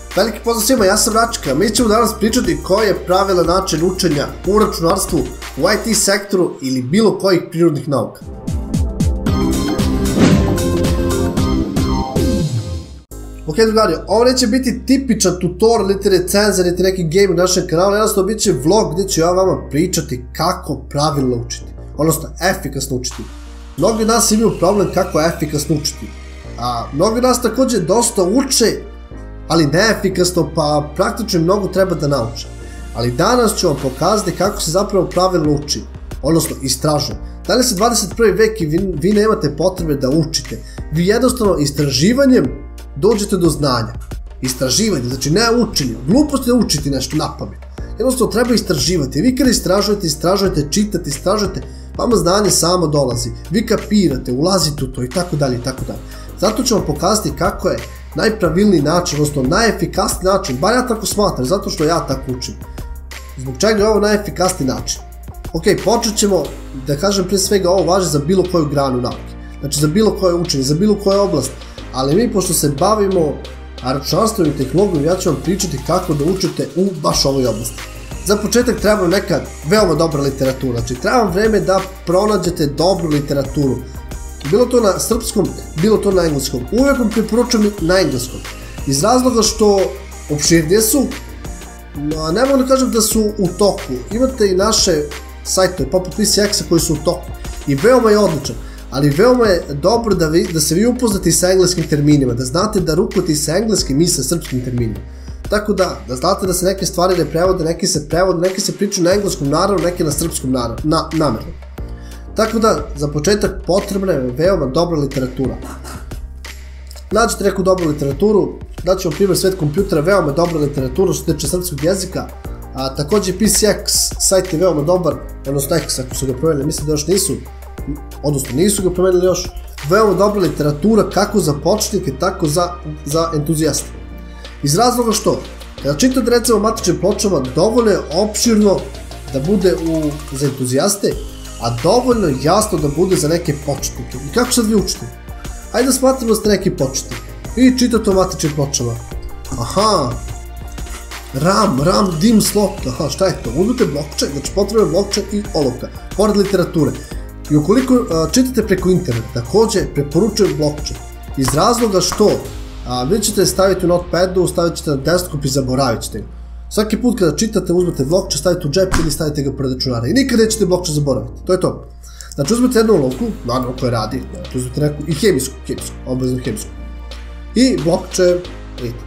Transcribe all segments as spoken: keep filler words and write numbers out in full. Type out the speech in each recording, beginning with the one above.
Veliki pozdrav svima, ja sam Račka. Mi ćemo danas pričati koji je pravilan način učenja u računarstvu, u I T sektoru ili bilo kojih prirodnih nauka. Ok, drugari, ovo neće biti tipičan tutorial, niti recenzija, niti neki game na našem kanalu, jednostavno bit će vlog gdje ću ja vama pričati kako pravilno učiti, odnosno efikasno učiti. Mnogi od nas imaju problem kako efikasno učiti, a mnogi od nas također dosta uče, ali neefikasno, pa praktično mnogo treba da nauče. Ali danas ću vam pokazati kako se zapravo pravilno uči, odnosno istražuje. Danas je dvadeset prvi vek i vi, vi nemate potrebe da učite. Vi jednostavno istraživanjem dođete do znanja. Istraživanje, znači ne učenje. Glupost je učiti nešto na pamet. Jednostavno treba istraživati. Vi kada istražujete, istražujete, čitate, istražujete, vama znanje samo dolazi. Vi kapirate, ulazite u to i tako dalje i tako dalje. Zato ću vam pokazati kako je najpravilniji način, odnosno najefikasniji način, bar ja tako smatram, zato što ja tako učim. Zbog čega je ovo najefikasniji način? Ok, počet ćemo, da kažem prije svega, ovo važi za bilo koju granu nauke. Znači za bilo koje učenje, za bilo koju oblast, ali mi pošto se bavimo računarstvom i tehnologijom, ja ću vam pričati kako da učite u baš ovoj oblasti. Za početak treba vam neka veoma dobra literatura, znači treba vam vreme da pronađete dobru literaturu. Bilo to na srpskom, bilo to na engleskom. Uvijek vam preporučujem na engleskom. Iz razloga što opširnije su, ne mogu da kažem da su u toku. Imate i naše sajtove, poput P C X-a koji su u toku. I veoma je odličan. Ali veoma je dobro da, vi, da se vi upoznate sa engleskim terminima, da znate da rukujete sa engleskim i sa srpskim terminima. Tako da, da znate da se neke stvari ne prevode, neki se prevode, neki se pričaju na engleskom naravno, neki na srpskom naravno, na, namerno. Tako da, za početak potrebna je veoma dobra literatura. Nađete neku dobru literaturu, daću vam primjer Svet kompjutera, veoma dobra literatura što se tiče srpskog jezika. A također P C X sajt je veoma dobar, odnosno X ako su ga promenili, mislim da još nisu, odnosno nisu ga promenili još. Veoma dobra literatura kako za početnike, tako za, za entuzijaste. Iz razloga što, kada čitate recimo matičnim pločama, dovoljno je opširno da bude u, za entuzijaste, a dovoljno je jasno da bude za neke početnike. I kako sad vi učite? Ajde da smatramo da ste neki početnik i čitate o matičnim pločama. Aha, RAM, RAM, dim slot, aha, šta je to? Uzmite blockchain, znači potrebno je blockchain i olovka, pored literature. I ukoliko uh, čitate preko interneta, također preporučujem blockchain. Iz razloga što uh, vi ćete staviti u notepadu, stavit ćete na desktop i zaboravit ćete ga. Svaki put kada čitate, uzmete blockchain, stavite u džep ili stavite ga pored računara i nikada nećete blockchain zaboraviti. To je to. Znači uzmete jednu olovku, naravno koja radi, znači uzmete neku i hemijsku, hemijsku, obvezno hemijsku. I blockchain, vidite.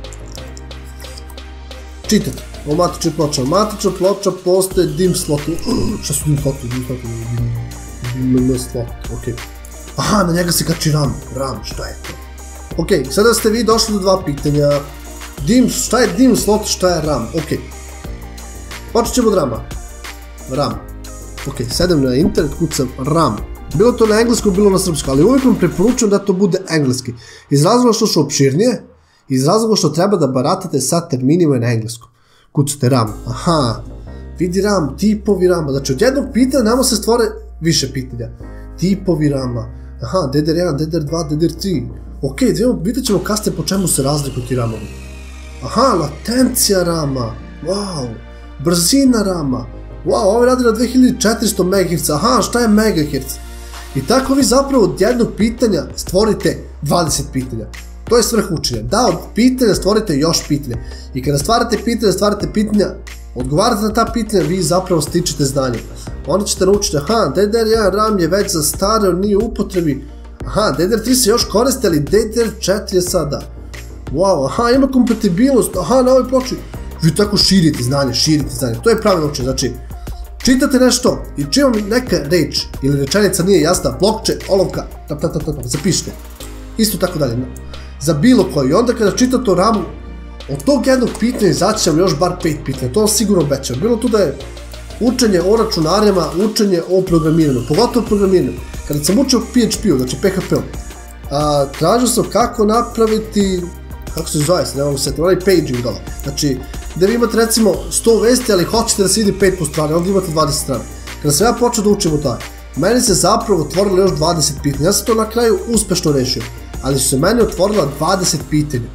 Čitate, o matičnoj ploča. Matična ploča postoje dim slotu. Šta su dim slotu? Dim slotu, dim slot, ok. Aha, na njega se kači RAM. RAM, šta je to? Ok, sada ste vi došli do dva pitanja. Dim, šta je dim slot, šta je RAM? Ok. Počet ćemo od rama. RAM. Ok, sedem na internet, kucam RAM. Bilo to na engleskom, bilo na srpskom, ali uvijek vam preporučujem da to bude engleski. Iz razloga što su opširnije, iz razloga što treba da baratate sa terminima na engleskom. Kucate RAM. Aha, vidi RAM, tipovi rama. Znači od jednog pitanja nama se stvore više pitanja. Tipovi rama. Aha, D D R jedan, D D R dva, D D R tri. Ok, vidjet ćemo kasnije po čemu se razlikuju ti ramovi. Aha, latencija rama. Wow. Brzina rama. Wow, ovo radi na dve hiljade četiristo megaherca. Aha, šta je megaherc? I tako vi zapravo od jednog pitanja stvorite dvadeset pitanja. To je svrh učenja. Da, od pitanja stvorite još pitanja. I kada stvarate pitanja, stvarate pitanja, odgovarate na ta pitanja, vi zapravo stičete znanje. Onda ćete naučiti, aha, D D R jedan RAM je već zastareo, nije u upotrebi. Aha, D D R tri se još koriste, ali D D R četiri je sada. Wow, aha, ima kompatibilnost, aha, na ovoj ploči. Vi tako širite znanje, širite znanje. To je pravilno učenje, znači, čitate nešto i čim vam neka reč ili rečenica nije jasna, blockchain, olovka, tap, tap, tap, tap, zapišite. Isto tako dalje. Za bilo koji. I onda kada čitate o ramu, od tog jednog pitanja izaći vam još bar pet pitanja. To vam sigurno obećam. Bilo tu da je učenje o računarima, učenje o programiranju, pogotovo programiranju. Kada sam učio P H P-u, znači P H P-u, tražio sam kako napraviti, kako se zove, ne mogu setiti, onaj paging dole. Znači, gde vi imate recimo sto vesti, ali hoćete da se vidi pet po strane, onda imate dvadeset strana. Kada sam ja počeo da učim o taj, meni se zapravo otvorilo još dvadeset pitanja. Ja sam to na kraju uspešno rešio, ali su se meni otvorila dvadeset pitanja.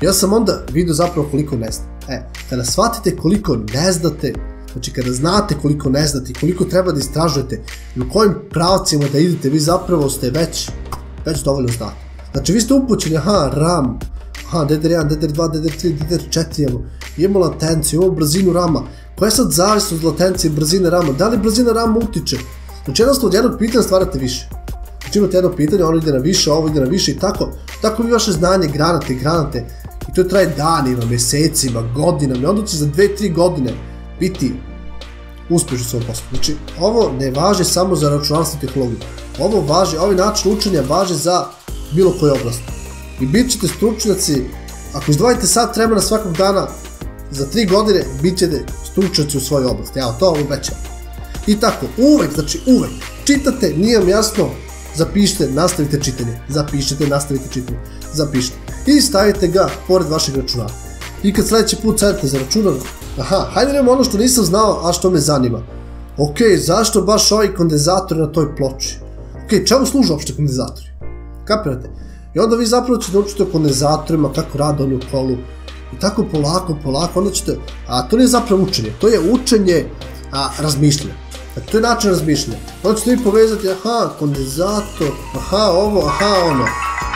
Ja sam onda vidio zapravo koliko ne znam. E, kada shvatite koliko ne znate, znači kada znate koliko ne znate i koliko treba da istražujete i u kojim pravcima da idete, vi zapravo ste već, već dovoljno znate. Znači vi ste upućeni, aha, RAM, aha, D D R jedan, D D R dva, D D R tri, D D R četiri, imamo, imamo latenciju, imamo brzinu rama. Koja je sad zavisno od latencije i brzine rama? Da li brzina rama utiče? Znači jednostavno od jednog pitanja stvarate više. Znači imate jedno pitanje, ono ide na više, ovo ide na više i tako. Tako vi vaše znanje granate, granate. I to traje danima, mesecima, godinama. I onda će za dve, tri godine biti uspješno u svom poslu. Znači ovo ne važi samo za računarstvo i tehnologiju. Ovo važi, ovaj način učenja važi za bilo koju oblast. I bit ćete stručnjaci, ako izdvojite sat vremena svakog dana, za tri godine bit ćete stručnjaci u svojoj oblasti. Evo, to vam obećam. I tako, uvek, znači uvek, čitate, nije vam jasno, zapišite, nastavite čitanje, zapišite, nastavite čitanje, zapišite. I stavite ga pored vašeg računara. I kad sljedeći put sedete za računar, aha, hajde vidimo ono što nisam znao, a što me zanima. Ok, zašto baš ovaj kondenzator na toj ploči? Ok, čemu služe uopšte kondenzatori? Kapirate? I onda vi zapravo ćete učiti o kondenzatorima, kako rade oni u kolu. I tako polako, polako, onda ćete, a to nije zapravo učenje, to je učenje a, razmišljanja. Dakle, to je način razmišljanja. Onda ćete vi povezati, aha, kondenzator, aha, ovo, aha, ono.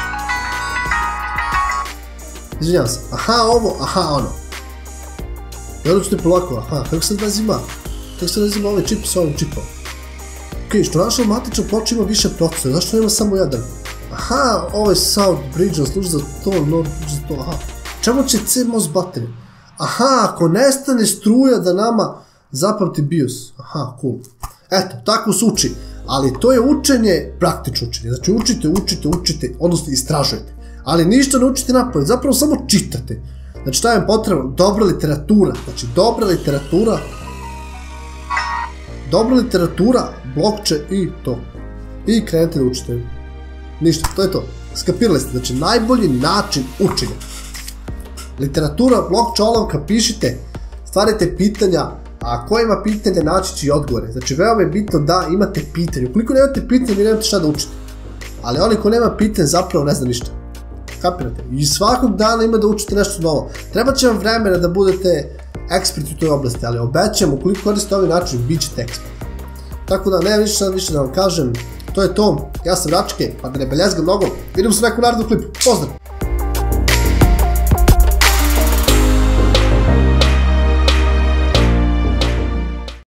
Izvinjam se, aha, ovo, aha, ono. I onda ćete polako, aha, kako se nazima? Kako se nazima ovaj čip sa ovim čipom? Ok, što naša matična ploča ima više procesora, zašto nema samo jedan? Aha, ovaj South Bridge služi za to, North za to, aha. Čemu će C M O S baterija? Aha, ako nestane struja da nama zapamti BIOS. Aha, cool. Eto, tako se uči. Ali to je učenje, praktično učenje. Znači učite, učite, učite, odnosno istražujete. Ali ništa ne učite napamet, zapravo samo čitate. Znači šta je potrebno? Dobra literatura. Znači dobra literatura, dobra literatura, blokče i to. I krenete da učite. Ništa, to je to. Skapirali ste, znači najbolji način učenja. Literatura, blokče, olovka, pišite, stvarite pitanja, a ko ima pitanje naći će i odgovore. Znači veoma je bitno da imate pitanje. Ukoliko nemate pitanje, vi nemate šta da učite. Ali onaj ko nema pitanje zapravo ne zna ništa. Kapirate? I svakog dana ima da učite nešto novo. Treba će vam vremena da budete eksperti u toj oblasti, ali obećam, ukoliko koristite ovaj način, bit ćete ekspert. Tako da, nema ništa više da vam kažem. To je to. Ja sam Račke, pa da ne beljezgam mnogo. Vidimo se u nekom narednom klipu. Pozdrav!